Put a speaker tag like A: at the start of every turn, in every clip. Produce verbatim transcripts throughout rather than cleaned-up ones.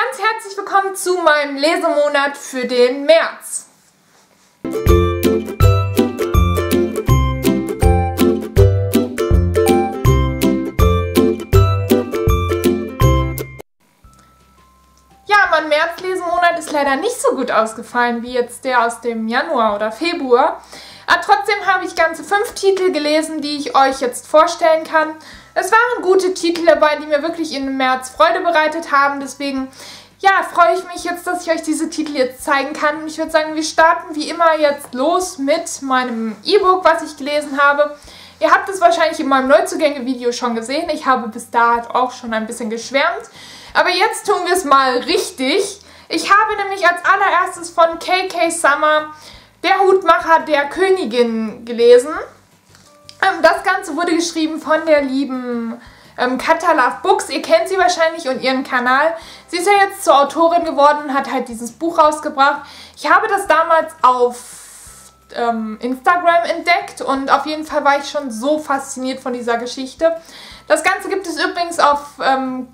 A: ganz herzlich willkommen zu meinem Lesemonat für den März. Ja, mein März-Lesemonat ist leider nicht so gut ausgefallen wie jetzt der aus dem Januar oder Februar. Aber trotzdem habe ich ganze fünf Titel gelesen, die ich euch jetzt vorstellen kann. Es waren gute Titel dabei, die mir wirklich im März Freude bereitet haben. Deswegen, ja, freue ich mich jetzt, dass ich euch diese Titel jetzt zeigen kann. Und ich würde sagen, wir starten wie immer jetzt los mit meinem E-Book, was ich gelesen habe. Ihr habt es wahrscheinlich in meinem Neuzugänge-Video schon gesehen. Ich habe bis dahin auch schon ein bisschen geschwärmt. Aber jetzt tun wir es mal richtig. Ich habe nämlich als allererstes von K K Summer Der Hutmacher der Königin gelesen. Ähm, das Ganze wurde geschrieben von der lieben ähm, Katja Love Books. Ihr kennt sie wahrscheinlich und ihren Kanal. Sie ist ja jetzt zur Autorin geworden und hat halt dieses Buch rausgebracht. Ich habe das damals auf ähm, Instagram entdeckt und auf jeden Fall war ich schon so fasziniert von dieser Geschichte. Das Ganze gibt es übrigens auf ähm,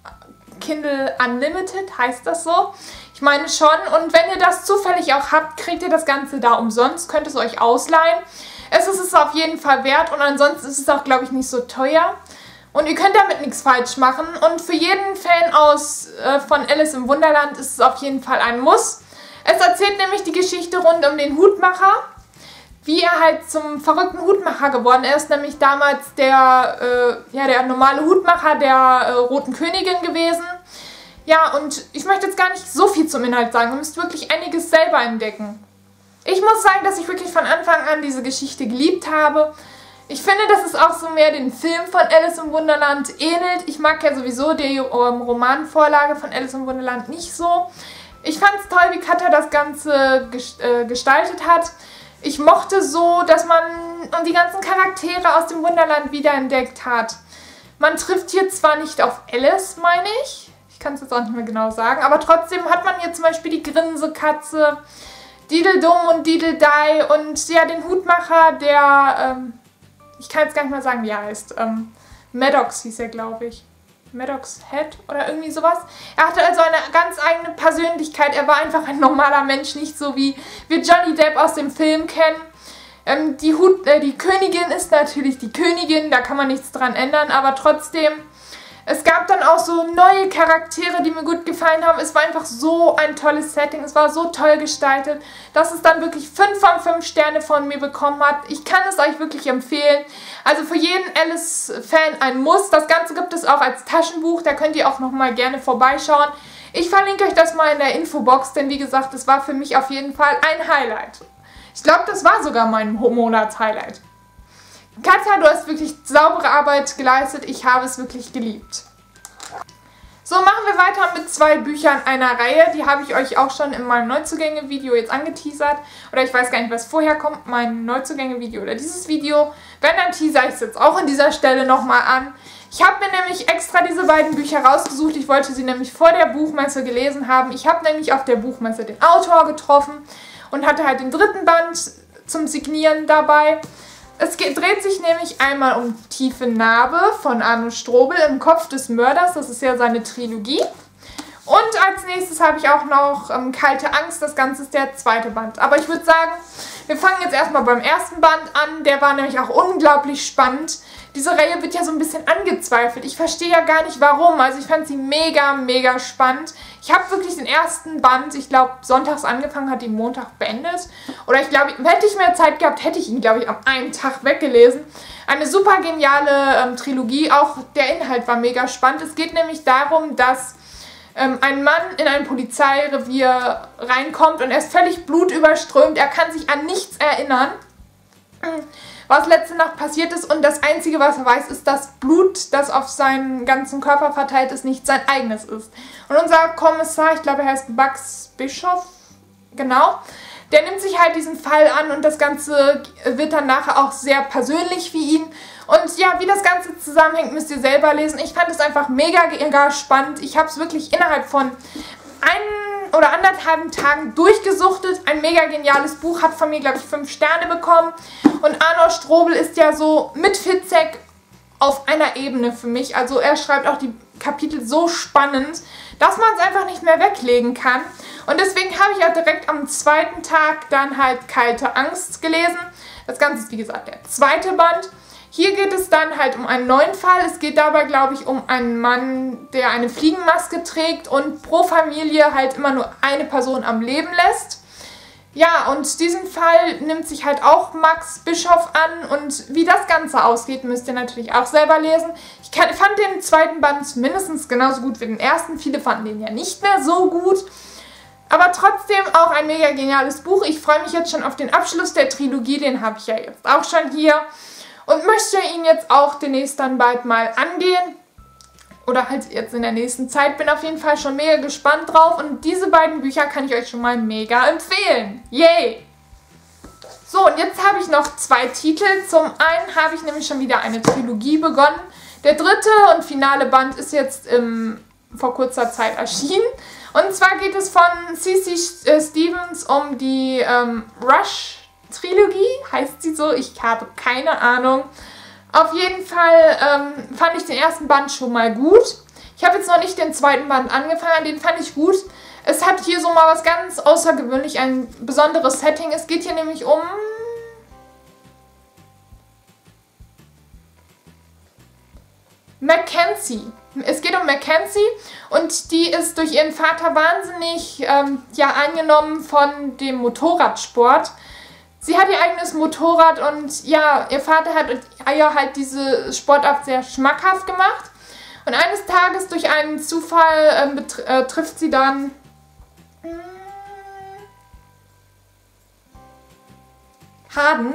A: Kindle Unlimited, heißt das so? Ich meine schon. Und wenn ihr das zufällig auch habt, kriegt ihr das Ganze da umsonst, könnt es euch ausleihen. Es ist es auf jeden Fall wert und ansonsten ist es auch, glaube ich, nicht so teuer. Und ihr könnt damit nichts falsch machen. Und für jeden Fan aus äh, von Alice im Wunderland ist es auf jeden Fall ein Muss. Es erzählt nämlich die Geschichte rund um den Hutmacher, wie er halt zum verrückten Hutmacher geworden ist. Nämlich damals der, äh, ja, der normale Hutmacher der äh, Roten Königin gewesen. Ja, und ich möchte jetzt gar nicht so viel zum Inhalt sagen. Ihr müsst wirklich einiges selber entdecken. Ich muss sagen, dass ich wirklich von Anfang an diese Geschichte geliebt habe. Ich finde, dass es auch so mehr den Film von Alice im Wunderland ähnelt. Ich mag ja sowieso die ähm, Romanvorlage von Alice im Wunderland nicht so. Ich fand es toll, wie Katja das Ganze gest äh, gestaltet hat. Ich mochte so, dass man die ganzen Charaktere aus dem Wunderland wiederentdeckt hat. Man trifft hier zwar nicht auf Alice, meine ich. Ich kann es jetzt auch nicht mehr genau sagen. Aber trotzdem hat man hier zum Beispiel die Grinsekatze, Dideldum und Dideldei und ja, den Hutmacher, der, ähm, ich kann jetzt gar nicht mal sagen, wie er heißt. Ähm, Maddox hieß er, glaube ich. Maddox Head oder irgendwie sowas. Er hatte also eine ganz eigene Persönlichkeit. Er war einfach ein normaler Mensch, nicht so wie wir Johnny Depp aus dem Film kennen. Ähm, die, Hut, äh, die Königin ist natürlich die Königin, da kann man nichts dran ändern, aber trotzdem, es gab dann auch so neue Charaktere, die mir gut gefallen haben. Es war einfach so ein tolles Setting. Es war so toll gestaltet, dass es dann wirklich fünf von fünf Sterne von mir bekommen hat. Ich kann es euch wirklich empfehlen. Also für jeden Alice-Fan ein Muss. Das Ganze gibt es auch als Taschenbuch. Da könnt ihr auch nochmal gerne vorbeischauen. Ich verlinke euch das mal in der Infobox, denn wie gesagt, es war für mich auf jeden Fall ein Highlight. Ich glaube, das war sogar mein Monats-Highlight. Katja, du hast wirklich saubere Arbeit geleistet. Ich habe es wirklich geliebt. So, machen wir weiter mit zwei Büchern einer Reihe. Die habe ich euch auch schon in meinem Neuzugänge-Video jetzt angeteasert. Oder ich weiß gar nicht, was vorher kommt, mein Neuzugänge-Video oder dieses Video. Wenn, dann teaser ich es jetzt auch an dieser Stelle nochmal an. Ich habe mir nämlich extra diese beiden Bücher rausgesucht. Ich wollte sie nämlich vor der Buchmesse gelesen haben. Ich habe nämlich auf der Buchmesse den Autor getroffen und hatte halt den dritten Band zum Signieren dabei. Es geht, dreht sich nämlich einmal um Tiefe Narbe von Arno Strobel im Kopf des Mörders. Das ist ja seine Trilogie. Und als nächstes habe ich auch noch ähm, Kalte Angst. Das Ganze ist der zweite Band. Aber ich würde sagen, wir fangen jetzt erstmal beim ersten Band an. Der war nämlich auch unglaublich spannend. Diese Reihe wird ja so ein bisschen angezweifelt. Ich verstehe ja gar nicht warum. Also ich fand sie mega, mega spannend. Ich habe wirklich den ersten Band, ich glaube, sonntags angefangen, hat ihn Montag beendet. Oder ich glaube, hätte ich mehr Zeit gehabt, hätte ich ihn, glaube ich, am einen Tag weggelesen. Eine super geniale ähm, Trilogie. Auch der Inhalt war mega spannend. Es geht nämlich darum, dass ähm, ein Mann in ein Polizeirevier reinkommt und er ist völlig blutüberströmt. Er kann sich an nichts erinnern, was letzte Nacht passiert ist, und das Einzige, was er weiß, ist, dass Blut, das auf seinen ganzen Körper verteilt ist, nicht sein eigenes ist. Und unser Kommissar, ich glaube, er heißt Bugs Bischof, genau, der nimmt sich halt diesen Fall an und das Ganze wird dann nachher auch sehr persönlich für ihn. Und ja, wie das Ganze zusammenhängt, müsst ihr selber lesen. Ich fand es einfach mega, mega spannend. Ich habe es wirklich innerhalb von einem oder anderthalb Tagen durchgesuchtet. Ein mega geniales Buch, hat von mir, glaube ich, fünf Sterne bekommen. Und Arno Strobel ist ja so mit Fitzek auf einer Ebene für mich. Also er schreibt auch die Kapitel so spannend, dass man es einfach nicht mehr weglegen kann. Und deswegen habe ich ja direkt am zweiten Tag dann halt Kalte Angst gelesen. Das Ganze ist wie gesagt der zweite Band. Hier geht es dann halt um einen neuen Fall. Es geht dabei, glaube ich, um einen Mann, der eine Fliegenmaske trägt und pro Familie halt immer nur eine Person am Leben lässt. Ja, und diesen Fall nimmt sich halt auch Max Bischoff an und wie das Ganze ausgeht, müsst ihr natürlich auch selber lesen. Ich kann, fand den zweiten Band mindestens genauso gut wie den ersten. Viele fanden den ja nicht mehr so gut. Aber trotzdem auch ein mega geniales Buch. Ich freue mich jetzt schon auf den Abschluss der Trilogie, den habe ich ja jetzt auch schon hier. Und möchte ihn jetzt auch demnächst dann bald mal angehen. Oder halt jetzt in der nächsten Zeit. Bin auf jeden Fall schon mega gespannt drauf. Und diese beiden Bücher kann ich euch schon mal mega empfehlen. Yay! So, und jetzt habe ich noch zwei Titel. Zum einen habe ich nämlich schon wieder eine Trilogie begonnen. Der dritte und finale Band ist jetzt im, vor kurzer Zeit erschienen. Und zwar geht es von C C Stevens um die ähm, Rush-Trilogie. Heißt sie so? Ich habe keine Ahnung. Auf jeden Fall ähm, fand ich den ersten Band schon mal gut. Ich habe jetzt noch nicht den zweiten Band angefangen, den fand ich gut. Es hat hier so mal was ganz außergewöhnlich, ein besonderes Setting. Es geht hier nämlich um... Mackenzie. Es geht um Mackenzie und die ist durch ihren Vater wahnsinnig ähm, ja, eingenommen von dem Motorradsport. Sie hat ihr eigenes Motorrad und ja, ihr Vater hat ihr halt diese Sportart sehr schmackhaft gemacht. Und eines Tages durch einen Zufall äh, äh, trifft sie dann hm, Harden.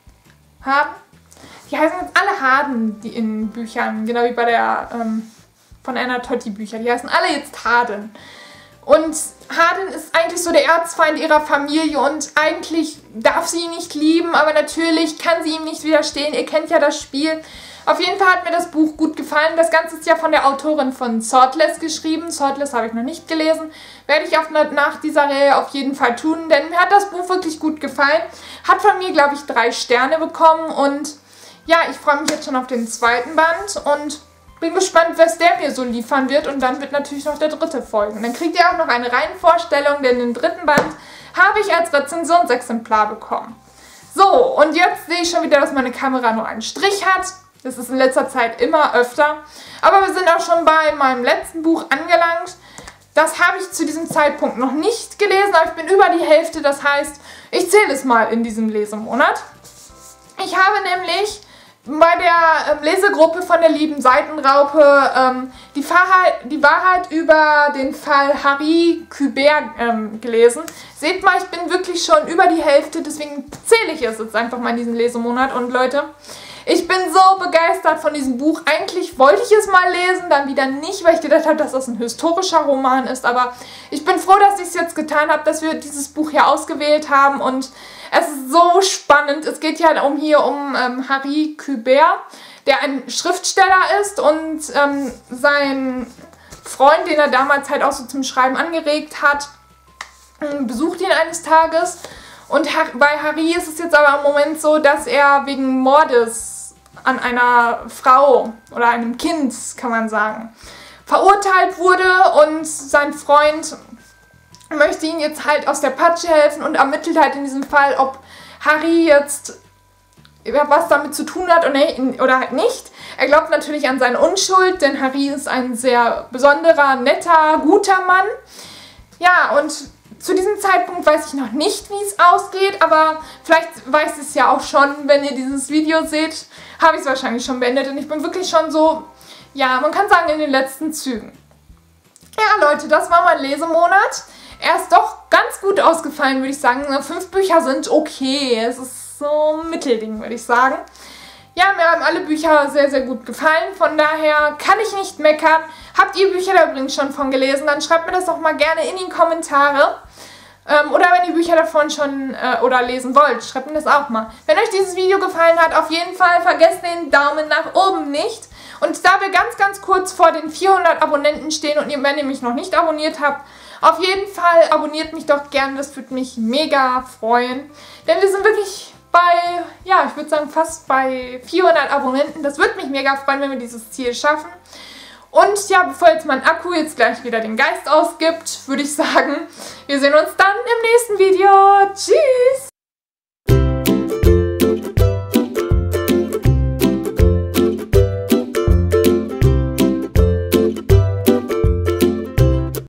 A: Harden? Die heißen jetzt alle Harden, die in Büchern, genau wie bei der ähm, von Anna Totti Bücher. Die heißen alle jetzt Harden. Und Harden ist eigentlich so der Erzfeind ihrer Familie und eigentlich darf sie ihn nicht lieben, aber natürlich kann sie ihm nicht widerstehen. Ihr kennt ja das Spiel. Auf jeden Fall hat mir das Buch gut gefallen. Das Ganze ist ja von der Autorin von Swordless geschrieben. Swordless habe ich noch nicht gelesen. Werde ich auch nach dieser Reihe auf jeden Fall tun, denn mir hat das Buch wirklich gut gefallen. Hat von mir, glaube ich, drei Sterne bekommen und ja, ich freue mich jetzt schon auf den zweiten Band und bin gespannt, was der mir so liefern wird. Und dann wird natürlich noch der dritte folgen. Dann kriegt ihr auch noch eine Reihenvorstellung, denn den dritten Band habe ich als Rezensionsexemplar bekommen. So, und jetzt sehe ich schon wieder, dass meine Kamera nur einen Strich hat. Das ist in letzter Zeit immer öfter. Aber wir sind auch schon bei meinem letzten Buch angelangt. Das habe ich zu diesem Zeitpunkt noch nicht gelesen, aber ich bin über die Hälfte. Das heißt, ich zähle es mal in diesem Lesemonat. Ich habe nämlich bei der ähm, Lesegruppe von der lieben Seitenraupe ähm, die, Wahrheit, die Wahrheit über den Fall Harry Kubert ähm, gelesen. Seht mal, ich bin wirklich schon über die Hälfte, deswegen zähle ich es jetzt einfach mal in diesem Lesemonat. Und Leute, ich bin so begeistert von diesem Buch. Eigentlich wollte ich es mal lesen, dann wieder nicht, weil ich gedacht habe, dass das ein historischer Roman ist. Aber ich bin froh, dass ich es jetzt getan habe, dass wir dieses Buch hier ausgewählt haben. Und es ist so spannend. Es geht ja um hier um ähm, Harry Kubert, der ein Schriftsteller ist und ähm, sein Freund, den er damals halt auch so zum Schreiben angeregt hat, äh, besucht ihn eines Tages. Und bei Harry ist es jetzt aber im Moment so, dass er wegen Mordes an einer Frau oder einem Kind, kann man sagen, verurteilt wurde und sein Freund möchte ihn jetzt halt aus der Patsche helfen und ermittelt halt in diesem Fall, ob Harry jetzt was damit zu tun hat oder halt nicht. Er glaubt natürlich an seine Unschuld, denn Harry ist ein sehr besonderer, netter, guter Mann. Ja, und zu diesem Zeitpunkt weiß ich noch nicht, wie es ausgeht, aber vielleicht weiß ich es ja auch schon, wenn ihr dieses Video seht, habe ich es wahrscheinlich schon beendet und ich bin wirklich schon so, ja, man kann sagen, in den letzten Zügen. Ja, Leute, das war mein Lesemonat. Er ist doch ganz gut ausgefallen, würde ich sagen. Fünf Bücher sind okay. Es ist so ein Mittelding, würde ich sagen. Ja, mir haben alle Bücher sehr, sehr gut gefallen. Von daher kann ich nicht meckern. Habt ihr Bücher da übrigens schon von gelesen? Dann schreibt mir das doch mal gerne in die Kommentare. Ähm, oder wenn ihr Bücher davon schon äh, oder lesen wollt, schreibt mir das auch mal. Wenn euch dieses Video gefallen hat, auf jeden Fall vergesst den Daumen nach oben nicht. Und da wir ganz, ganz kurz vor den vierhundert Abonnenten stehen und wenn ihr mich noch nicht abonniert habt, auf jeden Fall abonniert mich doch gerne, das würde mich mega freuen. Denn wir sind wirklich bei, ja, ich würde sagen fast bei vierhundert Abonnenten. Das würde mich mega freuen, wenn wir dieses Ziel schaffen. Und ja, bevor jetzt mein Akku jetzt gleich wieder den Geist ausgibt, würde ich sagen, wir sehen uns dann im nächsten Video. Tschüss!